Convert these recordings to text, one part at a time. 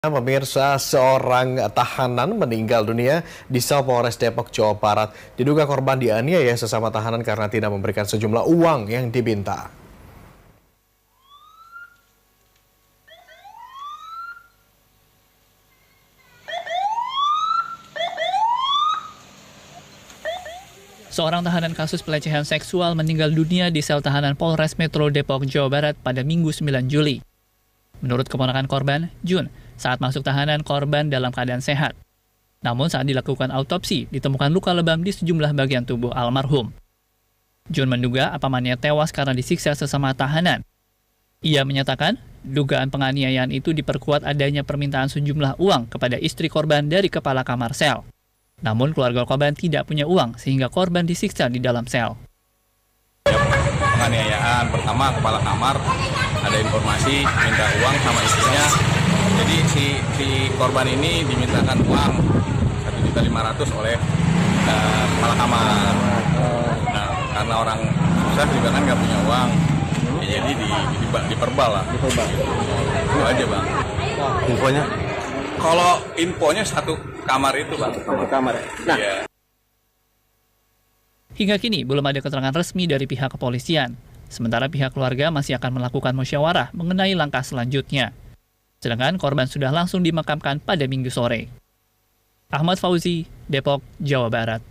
Pemirsa, seorang tahanan meninggal dunia di sel Polres Depok, Jawa Barat. Diduga korban dianiaya sesama tahanan karena tidak memberikan sejumlah uang yang diminta. Seorang tahanan kasus pelecehan seksual meninggal dunia di sel tahanan Polres Metro Depok, Jawa Barat pada Minggu 9 Juli. Menurut keponakan korban, Jun, saat masuk tahanan korban dalam keadaan sehat. Namun saat dilakukan autopsi, ditemukan luka lebam di sejumlah bagian tubuh almarhum. Jun menduga pamannya tewas karena disiksa sesama tahanan. Ia menyatakan, dugaan penganiayaan itu diperkuat adanya permintaan sejumlah uang kepada istri korban dari kepala kamar sel. Namun keluarga korban tidak punya uang sehingga korban disiksa di dalam sel. Penganiayaan pertama kepala kamar ada informasi minta uang sama istrinya. Jadi si korban ini dimintakan uang 1.500.000 oleh kepala kamar. Nah, karena orang susah juga kan nggak punya uang, ya jadi diperbal lah. Itu aja bang. Infonya? Kalau infonya satu kamar itu bang. Satu kamar ya? Nah. Ya. Hingga kini belum ada keterangan resmi dari pihak kepolisian. Sementara pihak keluarga masih akan melakukan musyawarah mengenai langkah selanjutnya. Sedangkan korban sudah langsung dimakamkan pada Minggu sore. Ahmad Fauzi, Depok, Jawa Barat.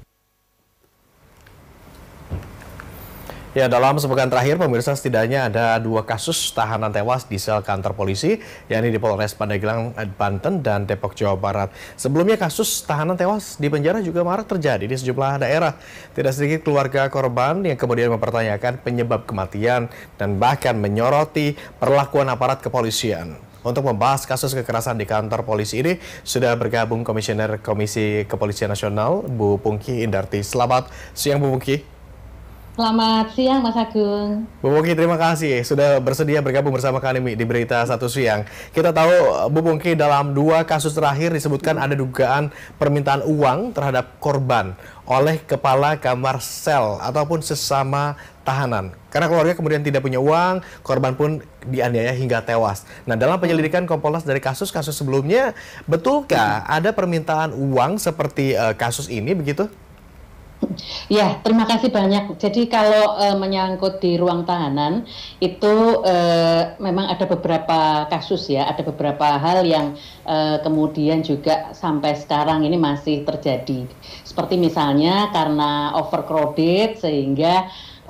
Ya, dalam sepekan terakhir, pemirsa, setidaknya ada 2 kasus tahanan tewas di sel kantor polisi, yakni di Polres Pandeglang, Banten, dan Depok, Jawa Barat. Sebelumnya, kasus tahanan tewas di penjara juga marak terjadi di sejumlah daerah. Tidak sedikit keluarga korban yang kemudian mempertanyakan penyebab kematian dan bahkan menyoroti perlakuan aparat kepolisian. Untuk membahas kasus kekerasan di kantor polisi ini, sudah bergabung Komisioner Komisi Kepolisian Nasional, Bu Pungki Indarti. Selamat siang, Bu Pungki. Selamat siang, Mas Agung. Bu Pungki, terima kasih sudah bersedia bergabung bersama kami di Berita Satu Siang. Kita tahu, Bu Pungki, dalam 2 kasus terakhir disebutkan ada dugaan permintaan uang terhadap korban oleh kepala kamar sel ataupun sesama tahanan. Karena keluarga kemudian tidak punya uang, korban pun dianiaya hingga tewas. Nah, dalam penyelidikan Kompolnas dari kasus-kasus sebelumnya, betulkah ada permintaan uang seperti kasus ini, begitu? Ya, terima kasih banyak. Jadi kalau menyangkut di ruang tahanan itu memang ada beberapa kasus ya, ada beberapa hal yang kemudian juga sampai sekarang ini masih terjadi. Seperti misalnya karena overcrowded sehingga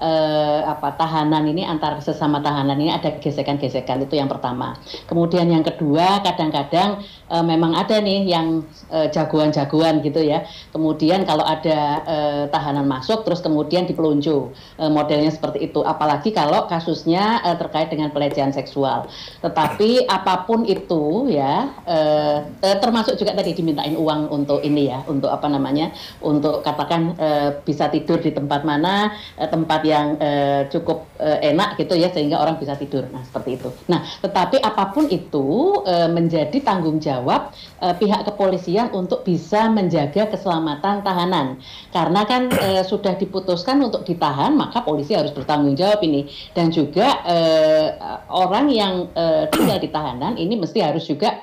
tahanan ini antar sesama tahanan ini ada gesekan-gesekan, itu yang pertama. Kemudian yang kedua, kadang-kadang memang ada nih yang jagoan-jagoan gitu ya. Kemudian kalau ada tahanan masuk terus kemudian dipeluncu, modelnya seperti itu. Apalagi kalau kasusnya terkait dengan pelecehan seksual. Tetapi apapun itu ya, termasuk juga tadi dimintain uang untuk ini ya, untuk untuk katakan bisa tidur di tempat mana, tempat yang cukup enak gitu ya, sehingga orang bisa tidur. Nah, seperti itu. Nah, tetapi apapun itu menjadi tanggung jawab pihak kepolisian untuk bisa menjaga keselamatan tahanan. Karena kan sudah diputuskan untuk ditahan, maka polisi harus bertanggung jawab ini. Dan juga orang yang tinggal di tahanan ini mesti harus juga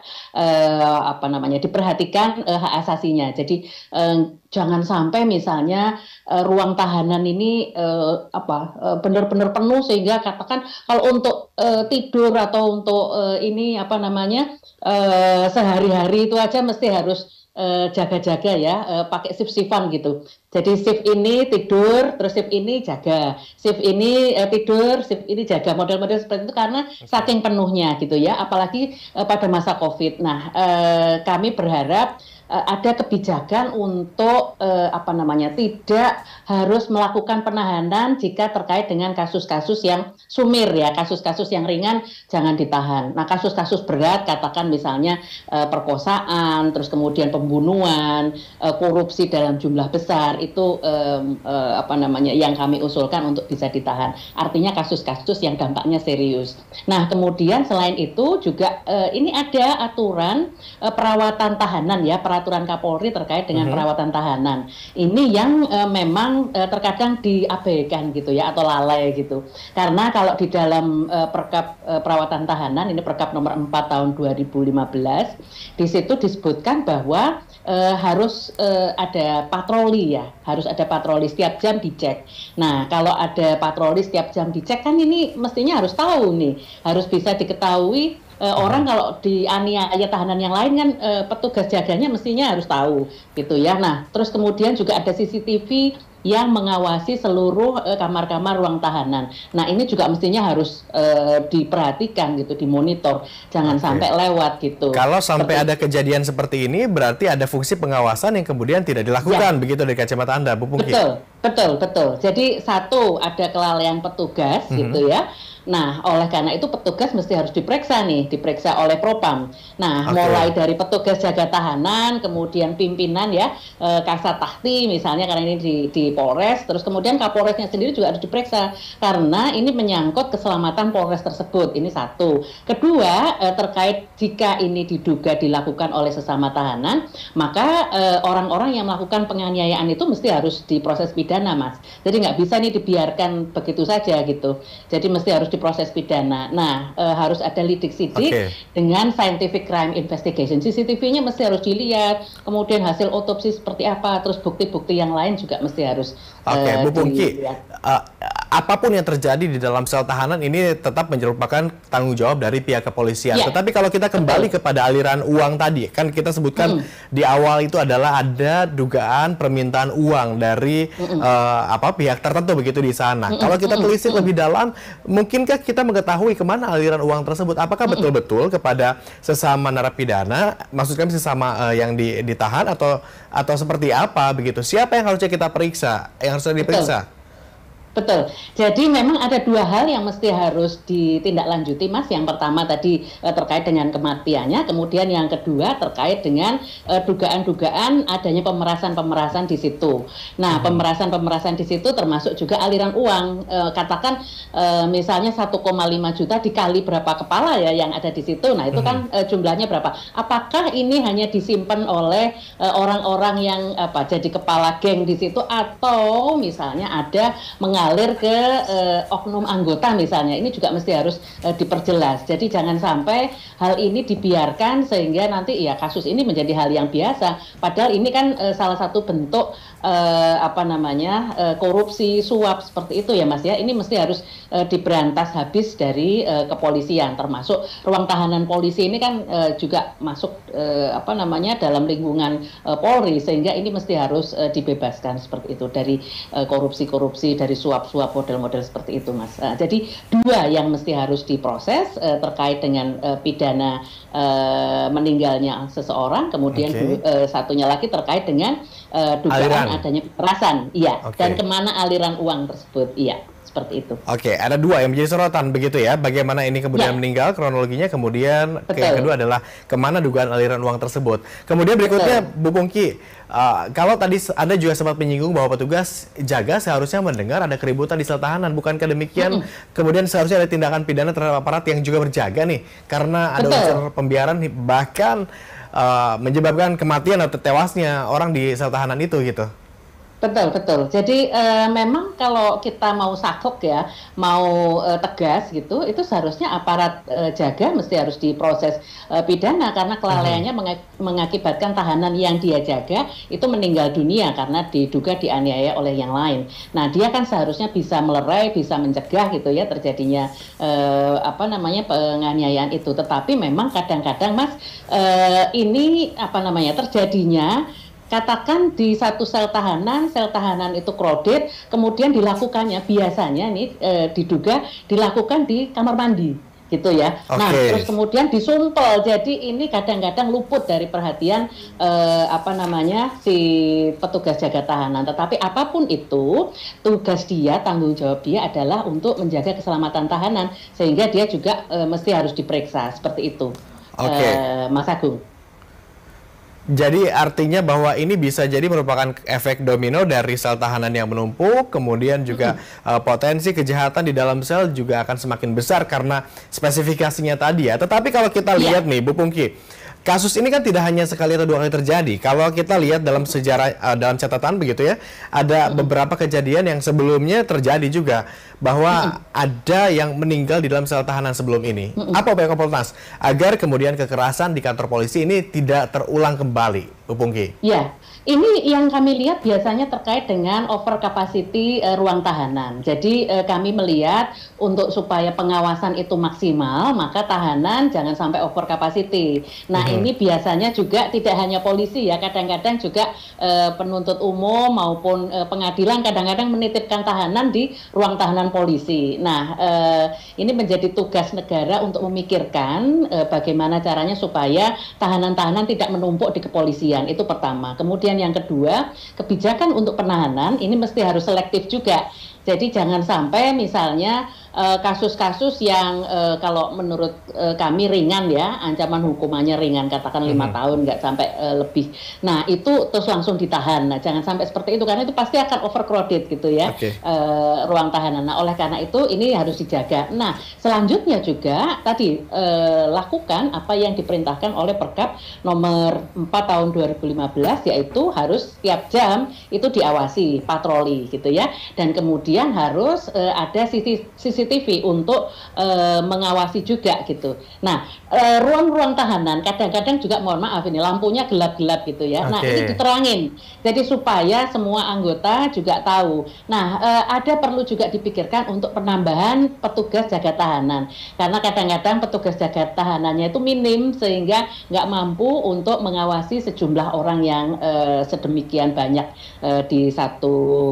diperhatikan hak asasinya. Jadi jangan sampai misalnya ruang tahanan ini benar-benar penuh sehingga katakan kalau untuk tidur atau untuk sehari-hari itu aja mesti harus jaga-jaga ya, pakai shift-shiftan gitu. Jadi shift ini tidur, terus shift ini jaga, shift ini tidur, shift ini jaga, model-model seperti itu karena saking penuhnya gitu ya, apalagi pada masa COVID. Nah, kami berharap ada kebijakan untuk tidak harus melakukan penahanan jika terkait dengan kasus-kasus yang sumir ya, kasus-kasus yang ringan jangan ditahan. Nah, kasus-kasus berat katakan misalnya perkosaan, terus kemudian pembunuhan, korupsi dalam jumlah besar itu yang kami usulkan untuk bisa ditahan. Artinya kasus-kasus yang dampaknya serius. Nah, kemudian selain itu juga ini ada aturan perawatan tahanan ya, peraturan Kapolri terkait dengan perawatan tahanan. Ini yang memang terkadang diabaikan gitu ya, atau lalai gitu. Karena kalau di dalam Perkap Perawatan Tahanan, ini Perkap nomor 4 tahun 2015. Di situ disebutkan bahwa harus ada patroli ya, harus ada patroli setiap jam dicek. Nah, kalau ada patroli setiap jam dicek kan ini mestinya harus tahu nih, harus bisa diketahui. Orang kalau dianiaya tahanan yang lain kan petugas jaganya mestinya harus tahu gitu ya. Nah, terus kemudian juga ada CCTV yang mengawasi seluruh kamar-kamar ruang tahanan. Nah, ini juga mestinya harus diperhatikan gitu, dimonitor, jangan sampai lewat gitu. Kalau sampai ada kejadian seperti ini, berarti ada fungsi pengawasan yang kemudian tidak dilakukan, begitu dari kacamata Anda, Bu Pungki? Betul. Jadi satu, ada kelalaian petugas gitu ya. Nah, oleh karena itu petugas mesti harus diperiksa oleh Propam. Nah, mulai dari petugas jaga tahanan, kemudian pimpinan ya, Kasat Tahti misalnya, karena ini di Polres, terus kemudian Kapolresnya sendiri juga harus diperiksa, karena ini menyangkut keselamatan Polres tersebut, ini satu. Kedua, terkait jika ini diduga dilakukan oleh sesama tahanan, maka orang-orang yang melakukan penganiayaan itu mesti harus diproses pidana, Mas. Jadi nggak bisa nih dibiarkan begitu saja gitu. Jadi mesti harus diproses pidana. Nah, harus ada lidik sidik dengan scientific crime investigation. CCTV-nya mesti harus dilihat, kemudian hasil otopsi seperti apa, terus bukti-bukti yang lain juga mesti harus Bu Pungki, apapun yang terjadi di dalam sel tahanan ini tetap merupakan tanggung jawab dari pihak kepolisian. Tetapi kalau kita kembali kepada aliran uang tadi, kan kita sebutkan di awal itu adalah ada dugaan permintaan uang dari pihak tertentu begitu di sana. Kalau kita telisik lebih dalam, mungkinkah kita mengetahui kemana aliran uang tersebut? Apakah betul-betul kepada sesama narapidana, maksud kami sesama yang ditahan atau seperti apa begitu? Siapa yang harusnya kita periksa, yang harusnya diperiksa? Betul. Jadi memang ada dua hal yang mesti harus ditindaklanjuti, Mas. Yang pertama tadi terkait dengan kematiannya, kemudian yang kedua terkait dengan dugaan-dugaan adanya pemerasan-pemerasan di situ. Nah, pemerasan-pemerasan di situ termasuk juga aliran uang. Katakan misalnya 1,5 juta dikali berapa kepala ya yang ada di situ. Nah, itu kan jumlahnya berapa? Apakah ini hanya disimpan oleh orang-orang yang jadi kepala geng di situ, atau misalnya ada mengalir ke oknum anggota misalnya, ini juga mesti harus diperjelas. Jadi jangan sampai hal ini dibiarkan sehingga nanti ya kasus ini menjadi hal yang biasa. Padahal ini kan salah satu bentuk korupsi, suap seperti itu ya, Mas ya. Ini mesti harus diberantas habis dari kepolisian, termasuk ruang tahanan polisi ini kan juga masuk dalam lingkungan Polri, sehingga ini mesti harus dibebaskan seperti itu dari korupsi-korupsi, dari suap model-model seperti itu, Mas. Jadi dua yang mesti harus diproses terkait dengan pidana meninggalnya seseorang, kemudian satunya lagi terkait dengan dugaan adanya pemerasan, dan kemana aliran uang tersebut, seperti itu. Ada dua yang menjadi sorotan begitu ya, bagaimana ini kemudian meninggal, kronologinya, kemudian yang kedua adalah kemana dugaan aliran uang tersebut. Kemudian berikutnya, Bu Pungki, kalau tadi Anda juga sempat menyinggung bahwa petugas jaga seharusnya mendengar ada keributan di sel tahanan, bukankah demikian? Kemudian seharusnya ada tindakan pidana terhadap aparat yang juga berjaga nih, karena ada unsur pembiaran bahkan menyebabkan kematian atau tewasnya orang di sel tahanan itu gitu. Betul. Jadi memang kalau kita mau sakok ya, mau tegas gitu, itu seharusnya aparat jaga mesti harus diproses pidana, karena kelalaiannya mengakibatkan tahanan yang dia jaga itu meninggal dunia karena diduga dianiaya oleh yang lain. Nah, dia kan seharusnya bisa melerai, bisa mencegah gitu ya terjadinya penganiayaan itu. Tetapi memang kadang-kadang, Mas, ini terjadinya, katakan di satu sel tahanan itu crowded, kemudian dilakukannya biasanya diduga dilakukan di kamar mandi gitu ya. Nah, terus kemudian disumpel. Jadi ini kadang-kadang luput dari perhatian si petugas jaga tahanan. Tetapi apapun itu, tugas dia, tanggung jawab dia adalah untuk menjaga keselamatan tahanan, sehingga dia juga mesti harus diperiksa seperti itu. Mas Agung. Jadi artinya bahwa ini bisa jadi merupakan efek domino dari sel tahanan yang menumpuk, kemudian juga potensi kejahatan di dalam sel juga akan semakin besar karena spesifikasinya tadi ya. Tetapi kalau kita lihat nih, Bu Pungki, kasus ini kan tidak hanya sekali atau dua kali terjadi. Kalau kita lihat dalam sejarah, dalam catatan begitu ya, ada beberapa kejadian yang sebelumnya terjadi juga, bahwa ada yang meninggal di dalam sel tahanan sebelum ini. Apa upaya Kompolnas agar kemudian kekerasan di kantor polisi ini tidak terulang kembali, Bu Pungki? Ya, ini yang kami lihat biasanya terkait dengan over capacity ruang tahanan. Jadi kami melihat untuk supaya pengawasan itu maksimal, maka tahanan jangan sampai over capacity. Nah, ini biasanya juga tidak hanya polisi ya, kadang-kadang juga penuntut umum maupun pengadilan kadang-kadang menitipkan tahanan di ruang tahanan polisi. Nah, ini menjadi tugas negara untuk memikirkan bagaimana caranya supaya tahanan-tahanan tidak menumpuk di kepolisian. Itu pertama. Kemudian yang kedua, kebijakan untuk penahanan ini mesti harus selektif juga. Jadi jangan sampai misalnya kasus-kasus yang kalau menurut kami ringan ya, ancaman hukumannya ringan, katakan 5 tahun nggak sampai lebih. Nah itu terus langsung ditahan. Nah jangan sampai seperti itu karena itu pasti akan overcrowded gitu ya, ruang tahanan. Nah oleh karena itu ini harus dijaga. Nah selanjutnya juga tadi lakukan apa yang diperintahkan oleh Perkap nomor 4 tahun 2015, yaitu harus setiap jam itu diawasi patroli gitu ya, dan kemudian harus ada CCTV untuk mengawasi juga gitu. Nah, ruang-ruang tahanan kadang-kadang juga mohon maaf ini lampunya gelap-gelap gitu ya. Nah, ini diterangin. Jadi supaya semua anggota juga tahu. Nah, ada perlu juga dipikirkan untuk penambahan petugas jaga tahanan. Karena kadang-kadang petugas jaga tahanannya itu minim sehingga nggak mampu untuk mengawasi sejumlah orang yang sedemikian banyak di satu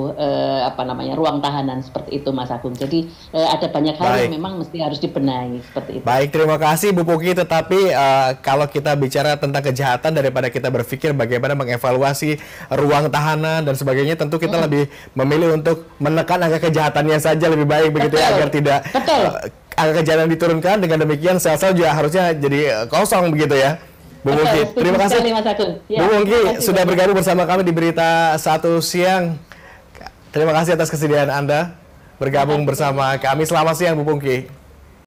ruang tahanan seperti itu, Mas Agung. Jadi ada banyak hal yang memang mesti harus dibenahi seperti itu. Baik, terima kasih Bu Pungki. Tetapi kalau kita bicara tentang kejahatan, daripada kita berpikir bagaimana mengevaluasi ruang tahanan dan sebagainya, tentu kita lebih memilih untuk menekan angka kejahatannya saja lebih baik begitu ya, agar tidak angka kejahatan diturunkan. Dengan demikian sel-sel juga harusnya jadi kosong begitu ya. Bu Pungki, terima kasih. Bu Pungki sudah bergabung bersama kami di Berita Satu Siang. Terima kasih atas kesediaan Anda bergabung bersama kami. Selamat siang Bu Pungki.